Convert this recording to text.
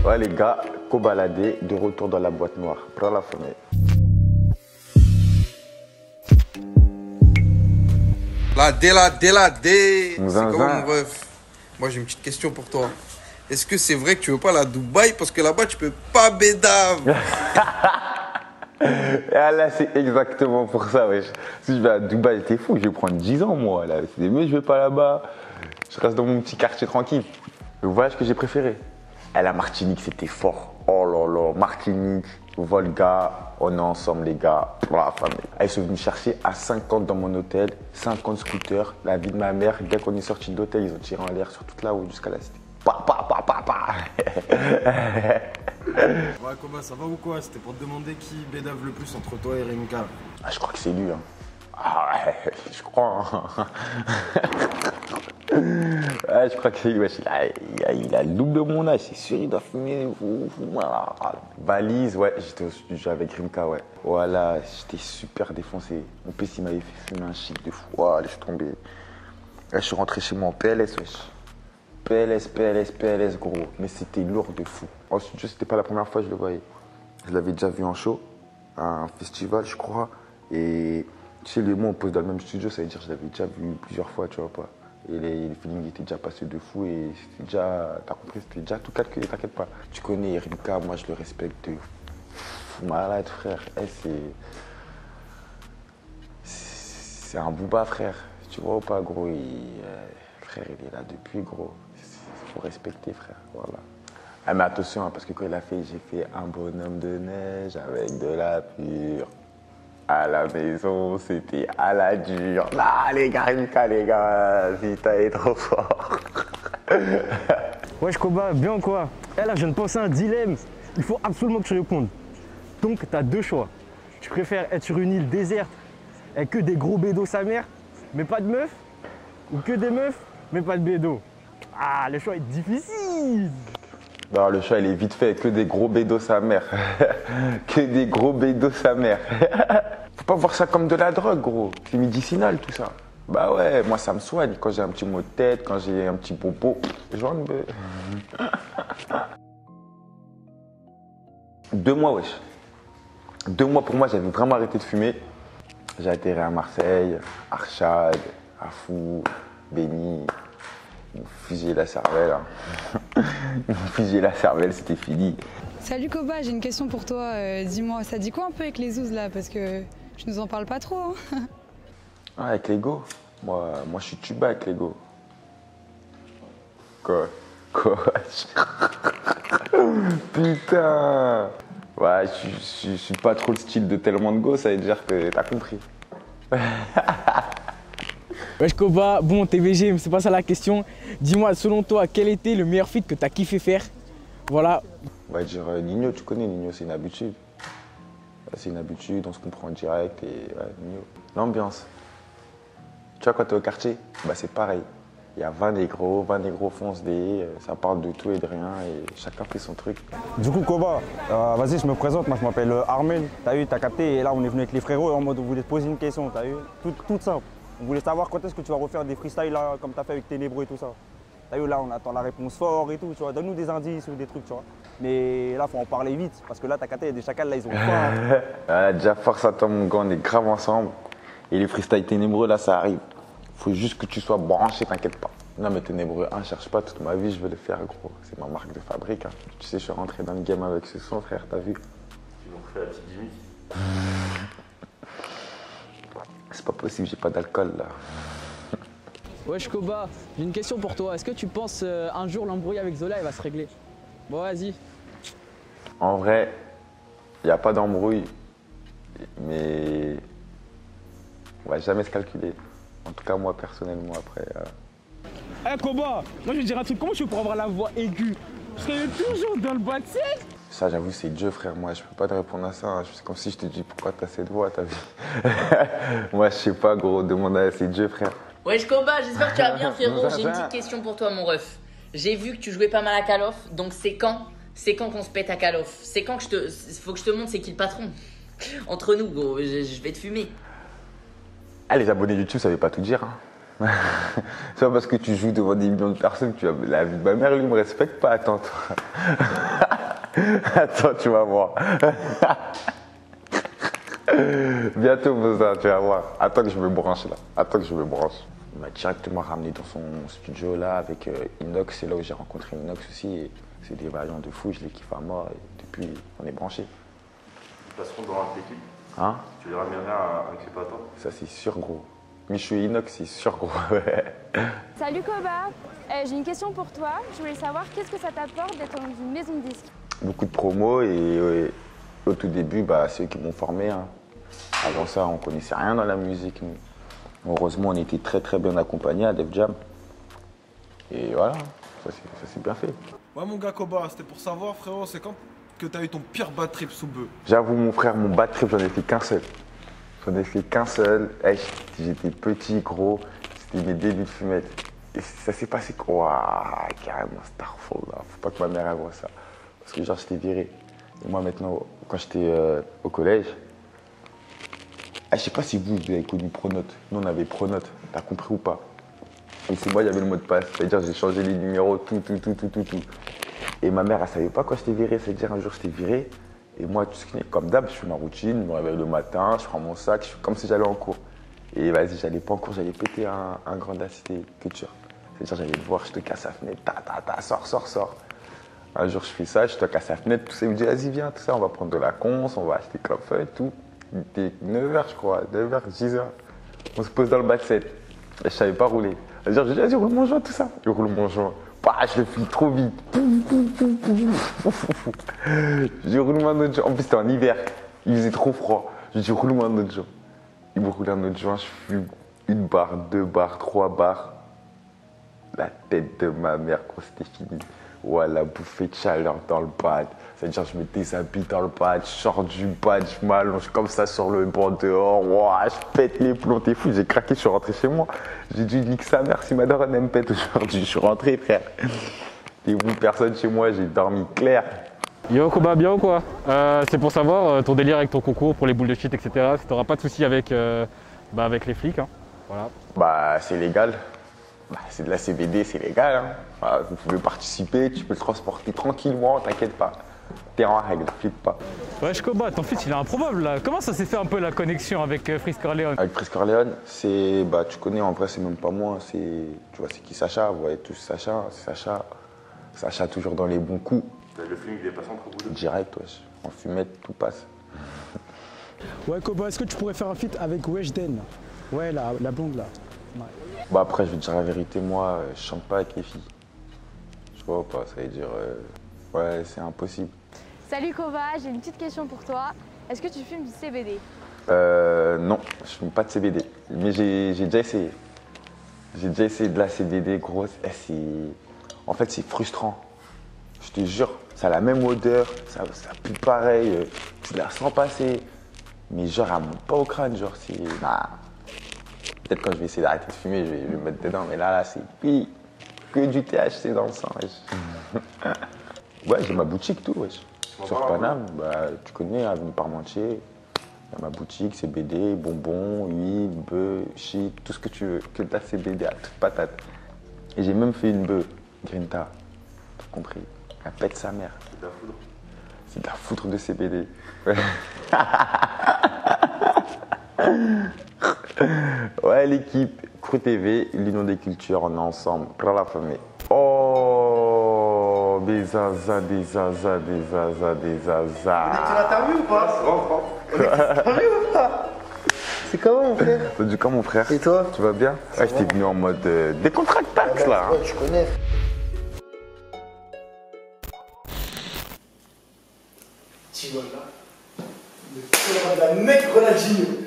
Ouais les gars, co-baladé, de retour dans la boîte noire. Prends la fenêtre. La dé. Mon C'est comment zinzin. mon ref? Moi j'ai une petite question pour toi. Est-ce que c'est vrai que tu veux pas la Dubaï parce que là-bas tu peux pas bédave? Et là, c'est exactement pour ça, wesh. Si je vais à Dubaï, t'es fou, je vais prendre 10 ans, moi. Là. C'est mieux, je vais pas là-bas. Je reste dans mon petit quartier tranquille. Le voyage que j'ai préféré. Et la Martinique, c'était fort. Oh là là, Martinique, Volga, on est ensemble, les gars, pour la famille. Ils sont venus chercher à 50 dans mon hôtel, 50 scooters, la vie de ma mère. Dès qu'on est sorti de l'hôtel, ils ont tiré en l'air sur toute la route jusqu'à la cité. Pa, pa, pa, pa, pa. Ouais, comment ça va ou quoi? C'était pour te demander qui bédave le plus entre toi et Rimka. Ah, je crois que c'est lui. Hein. Ah ouais, je crois. Hein. Ouais, je crois que c'est lui. Wesh, il a le double de mon âge, c'est sûr, il doit fumer. Voilà. Valise, ouais, j'étais au studio avec Rimka, ouais. Voilà, j'étais super défoncé. Mon PC, il m'avait fait fumer un shit de fou. Oh, laisse tomber. Là, je suis rentré chez moi en PLS, wesh. PLS, gros. Mais c'était lourd de fou. En studio, c'était pas la première fois que je le voyais. Je l'avais déjà vu en show, à un festival, je crois. Et tu sais, les mots, on pose dans le même studio, ça veut dire que je l'avais déjà vu plusieurs fois, tu vois pas. Et les feelings étaient déjà passés de fou et c'était déjà, t'as compris, c'était déjà tout calculé, t'inquiète pas. Tu connais Rimka, moi je le respecte de fou malade, frère. C'est un booba, frère. Tu vois ou pas, gros, frère, il est là depuis, gros. Faut respecter, frère, voilà. Ah, mais attention, hein, parce que quand il a fait, j'ai fait un bonhomme de neige avec de la pure. À la maison, c'était à la dure. Là, les gars, Rimka, les gars, Vita est trop fort. Wesh Koba, bien ou quoi? Eh là, je viens de penser à un dilemme. Il faut absolument que tu répondes. Donc, tu as deux choix. Tu préfères être sur une île déserte avec que des gros bédos sa mère, mais pas de meufs? Ou que des meufs, mais pas de bédos? Ah, le choix est difficile. Non, le choix, il est vite fait. Que des gros bédos sa mère. Que des gros bédos sa mère. Faut pas voir ça comme de la drogue, gros. C'est médicinal, tout ça. Bah ouais, moi, ça me soigne. Quand j'ai un petit mot de tête, quand j'ai un petit popo, genre une... 2 mois, wesh. 2 mois pour moi, j'avais vraiment arrêté de fumer. J'ai atterri à Marseille, Archad, Afou, Béni. Ils m'ont fusillé la cervelle. Hein. Ils m'ont fusillé la cervelle, c'était fini. Salut Koba, j'ai une question pour toi. Dis-moi, ça dit quoi un peu avec les zouzes là? Parce que je nous en parle pas trop. Hein. Ah, avec Lego. Moi, je suis tuba avec Lego. Quoi? Putain. Ouais, je suis pas trop le style de tellement de go, ça veut dire que t'as compris. Wesh Koba, bon TVG, mais c'est pas ça la question. Dis-moi, selon toi, quel était le meilleur feat que t'as kiffé faire? Voilà. On va dire Nino, tu connais Nino, c'est une habitude. C'est une habitude, on se comprend en direct et ouais, Nino. L'ambiance. Tu vois, quand t'es au quartier, bah c'est pareil. Il y a 20 négros foncent des, ça parle de tout et de rien et chacun fait son truc. Du coup, Koba, vas-y, je me présente. Moi, je m'appelle Armen. T'as eu, t'as capté. Et là, on est venu avec les frérots en mode on voulait te poser une question. T'as eu, toute simple. On voulait savoir quand est-ce que tu vas refaire des freestyles là, comme t'as fait avec Ténébreux et tout ça. T'as vu, là, on attend la réponse fort et tout, tu vois. Donne-nous des indices ou des trucs, tu vois. Mais là, faut en parler vite, parce que là, t'as capté, il y a des chacals, là, ils ont faim. Déjà, force à toi, mon gars, on est grave ensemble. Et les freestyles ténébreux, là, ça arrive. Faut juste que tu sois branché, t'inquiète pas. Non, mais ténébreux 1, cherche pas, toute ma vie, je veux le faire, gros. C'est ma marque de fabrique. Hein. Tu sais, je suis rentré dans le game avec ce son, frère, t'as vu? Tu nous refais la petite limite. C'est pas possible, j'ai pas d'alcool, là. Wesh Koba, j'ai une question pour toi. Est-ce que tu penses un jour l'embrouille avec Zola, il va se régler? Bon, vas-y. En vrai, il n'y a pas d'embrouille, mais on va jamais se calculer. En tout cas, moi, personnellement, après... Eh Koba, moi je vais dire un truc, comment je fais pour avoir la voix aiguë? Je serai toujours dans le boîtier. Ça, j'avoue, c'est Dieu, frère. Moi, je peux pas te répondre à ça. Hein. C'est comme si je te dis pourquoi t'as cette voix, t'as vu? Moi, je sais pas, gros. Demande à c'est Dieu, frère. Wesh Koba, j'espère que tu vas bien frérot. J'ai une petite question pour toi mon ref. J'ai vu que tu jouais pas mal à Call of, donc c'est quand qu'on se pète à Call of? C'est quand que faut que je te montre c'est qui le patron? Entre nous gros, je vais te fumer. Ah, les abonnés YouTube, ça veut pas tout dire. Hein. C'est pas parce que tu joues devant des millions de personnes que tu as la vie de ma mère, lui, me respecte pas. Attends, toi. Attends, tu vas voir. Bientôt, Boza, tu vas voir. Attends que je me branche là. Attends que je me branche. Il m'a directement ramené dans son studio là avec Inox. C'est là où j'ai rencontré Inox aussi. Et c'est des vaillants de fou, je les kiffe à mort. Et depuis, on est branchés. De toute façon, dans l'équipe, Hein? tu les ramènerais à un clip à toi. Ça, c'est sûr, gros. Michou et Inox, c'est sûr, gros. Salut Koba, j'ai une question pour toi. Je voulais savoir qu'est-ce que ça t'apporte d'être dans une maison de disques. Beaucoup de promos et au tout début, bah, c'est eux qui m'ont formé. Hein. Avant ça, on connaissait rien dans la musique. Nous. Heureusement, on était très très bien accompagnés à Def Jam. Et voilà, ça s'est bien fait. Ouais, mon gars Koba, c'était pour savoir, frérot, c'est quand que t'as eu ton pire bad trip sous bœuf? J'avoue, mon frère, mon bad trip, j'en ai fait qu'un seul. J'en ai fait qu'un seul. Hey, j'étais petit, gros. C'était mes débuts de fumette. Et ça s'est passé quoi? Carrément, Starfall, là. Faut pas que ma mère elle voit ça. Parce que genre, j'étais viré. Et moi, maintenant, quand j'étais au collège, je sais pas si vous avez connu Pronote. Nous, on avait Pronote. T'as compris ou pas? Et c'est moi, il y avait le mot de passe. C'est-à-dire, j'ai changé les numéros, tout. Et ma mère, elle savait pas quand j'étais viré. C'est-à-dire, un jour, j'étais viré. Et moi, comme d'hab, je fais ma routine. Je me réveille le matin, je prends mon sac, je fais comme si j'allais en cours. Et vas-y, j'allais pas en cours, j'allais péter un grand d'acité culture. C'est-à-dire, j'allais le voir, je te casse la fenêtre, sors. Un jour, je fais ça, je te casse la fenêtre, tout ça. Il me dit, vas-y, viens, tout ça, on va prendre de la conce, on va acheter clopefeuille, tout. Il était 9h, je crois, 9h, 10h. On se pose dans le bac 7. Et je savais pas rouler. Je dis, vas-y, roule mon joint, tout ça. Je roule mon joint. Bah, je le file trop vite. Je roule un autre joint. En plus, c'était en hiver. Il faisait trop froid. Je dis, roule-moi un autre joint. Il me roule un autre joint, je fume 1 barre, 2 barres, 3 barres. La tête de ma mère quand c'était fini. Ouais, la bouffée de chaleur dans le pad. C'est-à-dire, je me déshabille dans le pad, je sors du pad, je m'allonge comme ça sur le banc dehors. Ouah, je pète les plombs, t'es fou, j'ai craqué, je suis rentré chez moi. J'ai dû niquer sa mère si ma daronne elle me pète aujourd'hui. Je suis rentré, frère. T'es où, personne chez moi, j'ai dormi clair. Yo Koba, bien ou quoi? C'est pour savoir ton délire avec ton concours pour les boules de shit, etc. Si t'auras pas de soucis avec, avec les flics. Hein. Voilà. Bah, c'est légal. Bah, c'est de la CBD, c'est légal. Hein. Bah, vous pouvez participer, tu peux le transporter tranquillement, t'inquiète pas. T'es en règle, flippe pas. Wesh Koba, ton fils il est improbable là. Comment ça s'est fait un peu la connexion avec Frisk Corleone? Avec Frisk Corleone, c'est. Bah, tu connais, en vrai, c'est même pas moi. C'est. Tu vois, c'est qui Sacha? Vous voyez tous Sacha. C'est Sacha. Sacha, toujours dans les bons coups. Le film, il est passé entre vous deux. Direct, wesh. En fumette, tout passe. Ouais, Koba, est-ce que tu pourrais faire un feat avec Weshden? Ouais, la blonde là. Ouais. Bah, après, je vais te dire la vérité, moi, je chante pas avec les filles. Je vois pas, ça veut dire. Ouais, c'est impossible. Salut Koba, j'ai une petite question pour toi. Est-ce que tu fumes du CBD? Non, je fume pas de CBD. Mais j'ai déjà essayé. J'ai déjà essayé de la CBD, grosse. En fait, c'est frustrant. Je te jure, ça a la même odeur, ça pue pareil, tu la sens passer. Mais genre, elle monte pas au crâne, genre, c'est. Nah. Peut-être quand je vais essayer d'arrêter de fumer, je vais le mettre dedans. Mais là, c'est que du THC dans le sang, wesh. Ouais, j'ai ma boutique, tout, wesh. Sur Paname, bah, tu connais, avenue Parmentier. Il y a ma boutique, CBD, bonbons, huile, bœuf, shit, tout ce que tu veux. Que de la CBD à toute patate. Et j'ai même fait une bœuf, Grinta. T'as compris? Elle pète sa mère. C'est de la foudre. C'est de la foudre de CBD. Ouais, l'équipe, Crew TV, l'Union des Cultures, on est ensemble. Plein la famille. Oh, des zaza, des zaza, des zaza, des zaza. Tu l'as interviewé ou pas? On est ou pas? C'est comment mon frère? Du coup, mon frère. Et toi? Tu vas bien? Ouais, j'étais venu en mode décontractax là. Ouais, tu connais. Tu vois là, le cœur de la nègre la Gino.